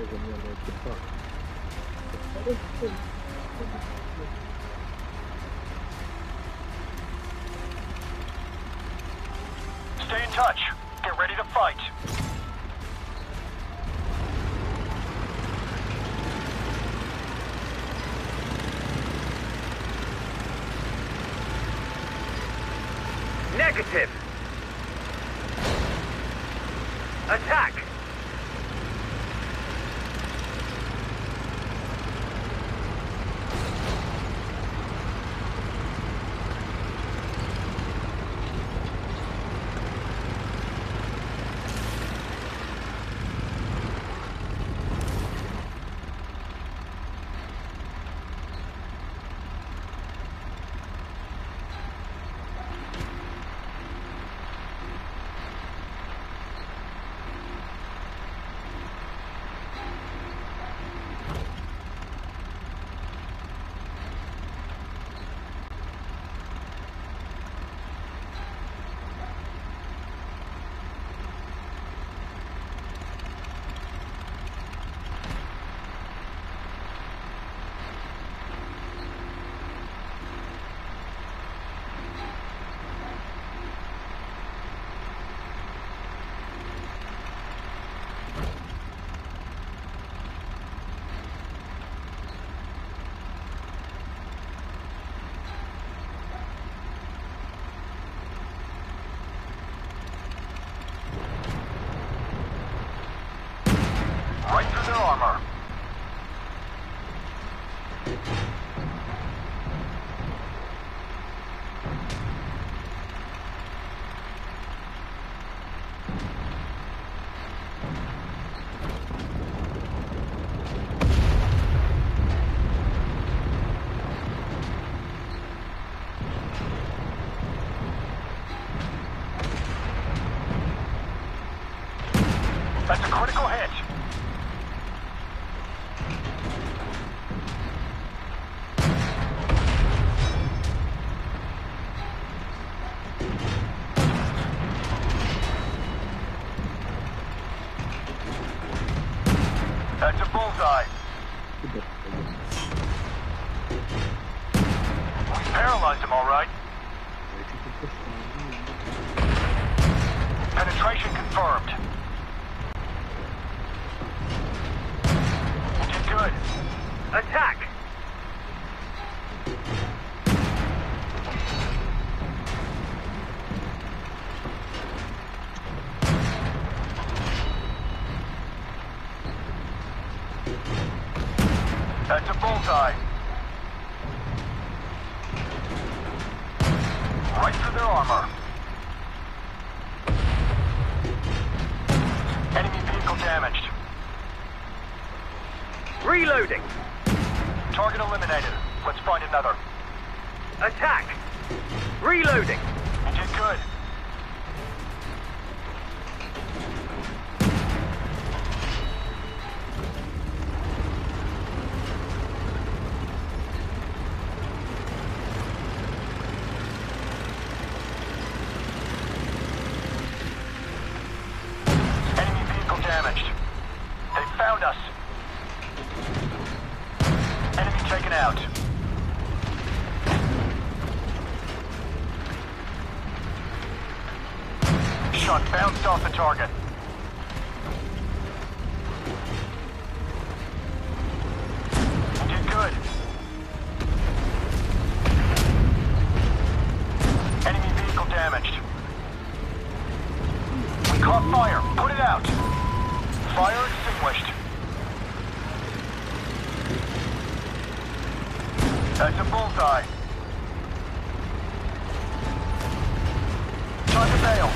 Stay in touch. Get ready to fight. Negative. Attack. Right through their armor. That's a critical hit. That's a bullseye. We paralyzed him, all right. Penetration confirmed. You did good. Attack. That's a bullseye. Right through their armor. Enemy vehicle damaged. Reloading. Target eliminated. Let's find another. Attack. Reloading. You did good. Enemy vehicle damaged. They found us. Enemy taken out. Shot bounced off the target. You did good. Enemy vehicle damaged. We caught fire. Put it out. Fire extinguished. That's a bullseye. Time to bail.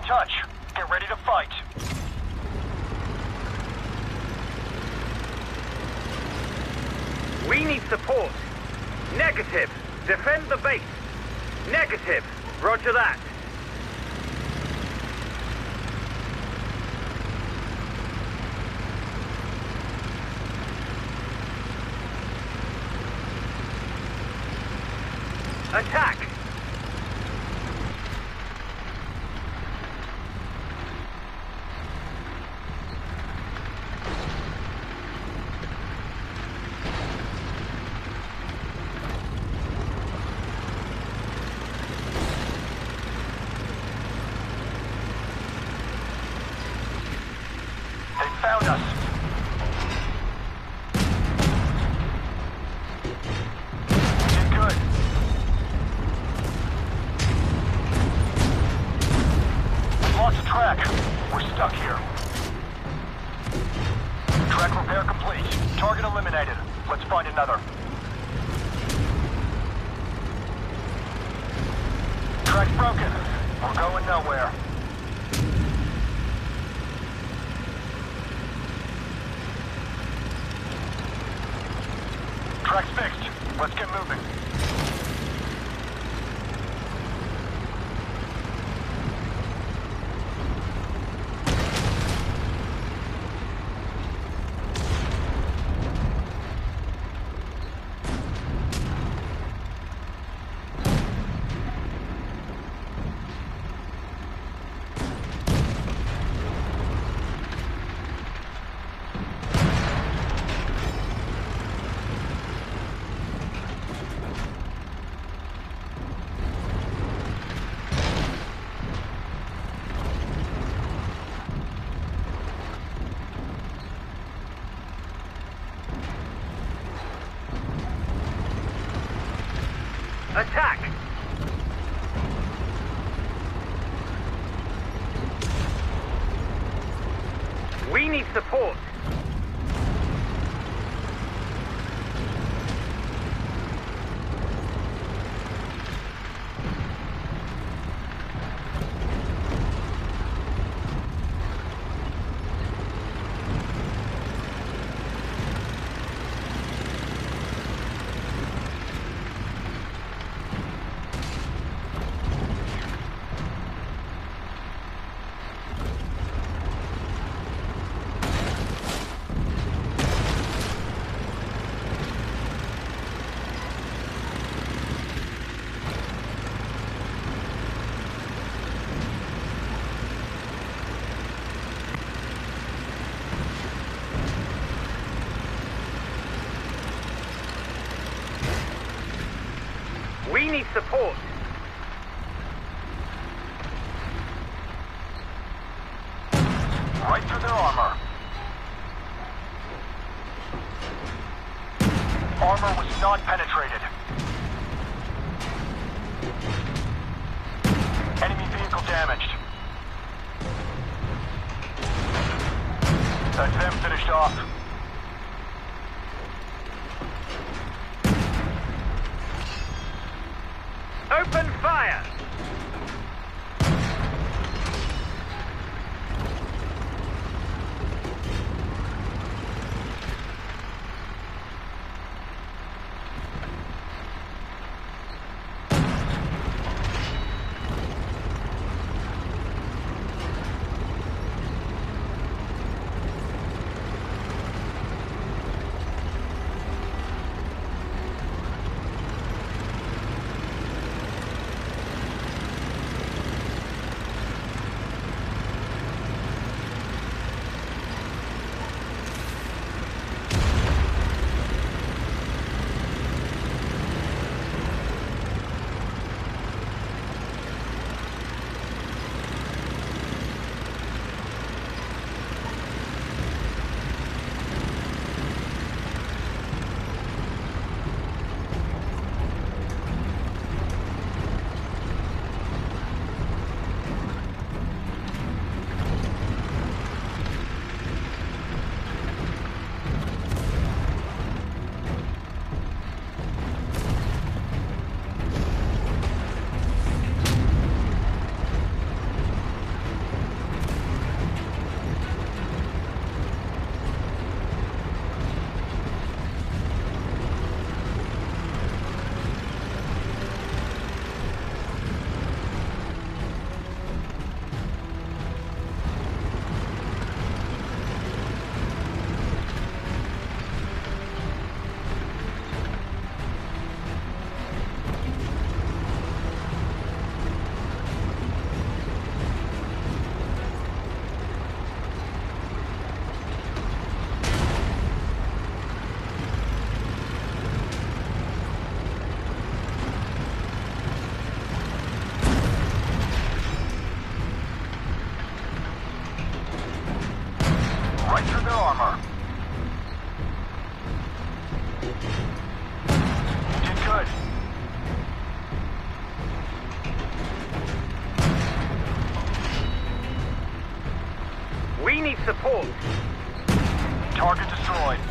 touch. Get ready to fight. We need support. Negative. Defend the base. Negative. Roger that. Attack! They found us. Did good. Lost the track. We're stuck here. Track repair complete. Target eliminated. Let's find another. Track's broken. We're going nowhere. Track's fixed. Let's get moving. Attack! We need support. We need support. Right through their armor. Armor was not penetrated. Enemy vehicle damaged. That's them finished off. Open fire! support. Target destroyed.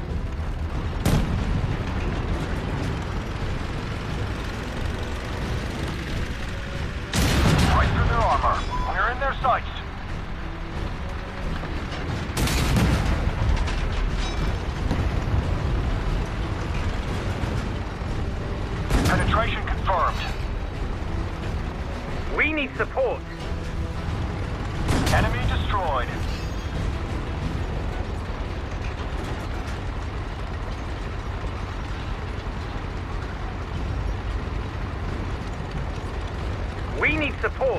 Right through their armor. We're in their sights. Penetration confirmed. We need support. Enemy destroyed. We need support.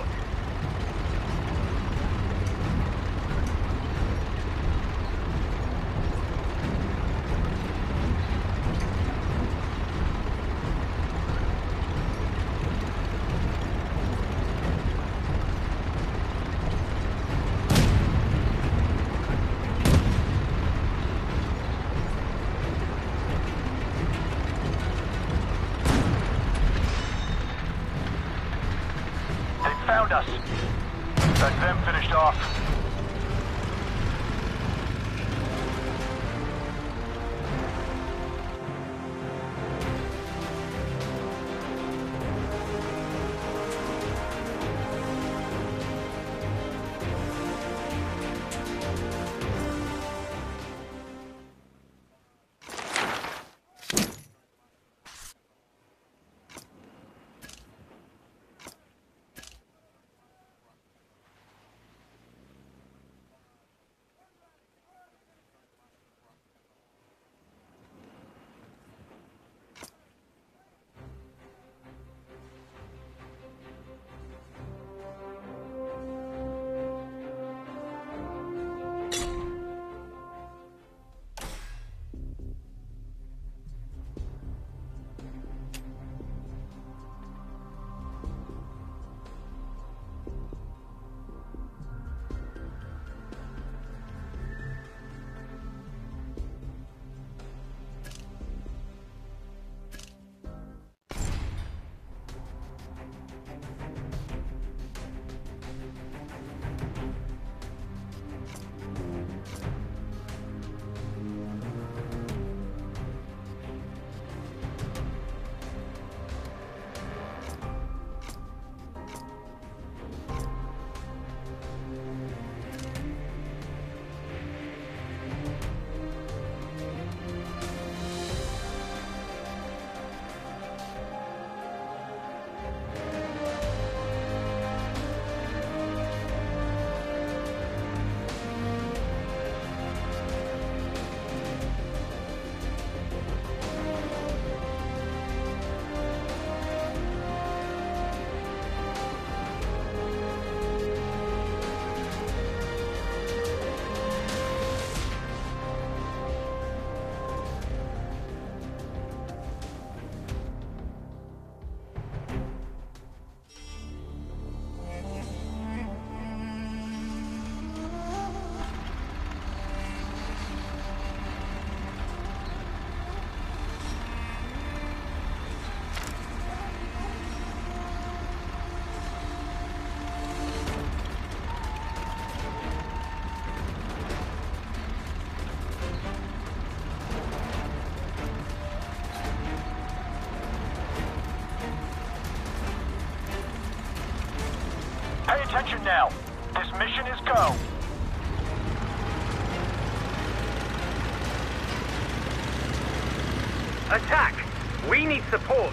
Found us. That's them finished off. Pay attention now. This mission is go. Attack! We need support.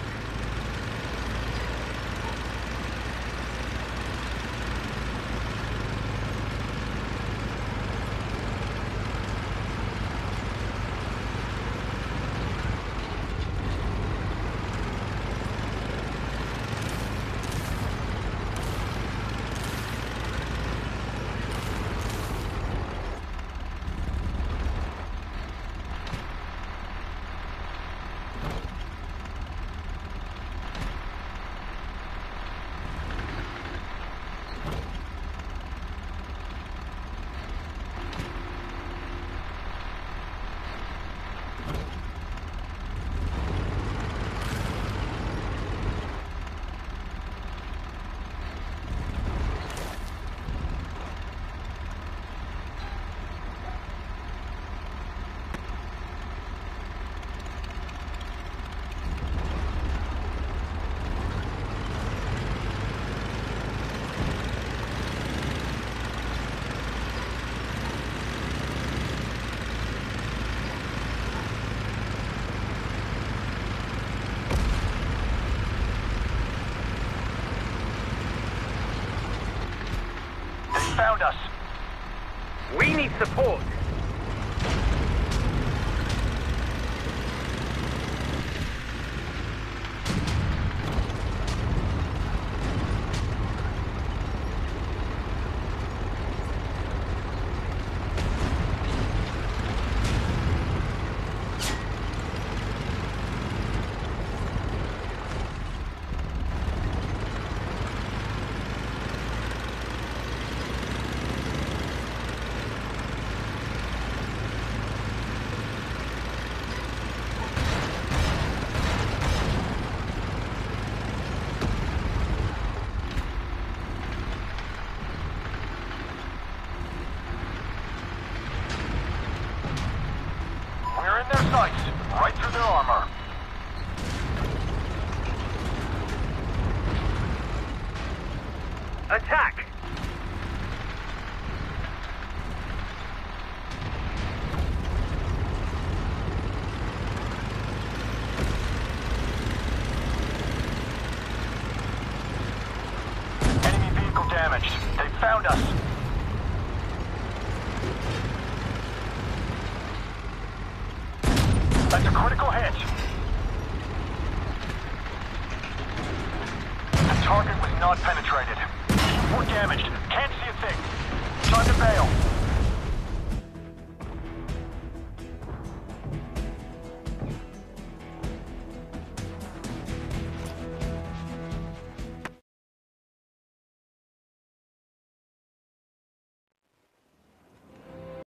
us. We need support. We're in their sights, right through their armor. Attack! Enemy vehicle damaged. They found us. That's a critical hit. The target was not penetrated. We're damaged. Can't see a thing. Time to bail.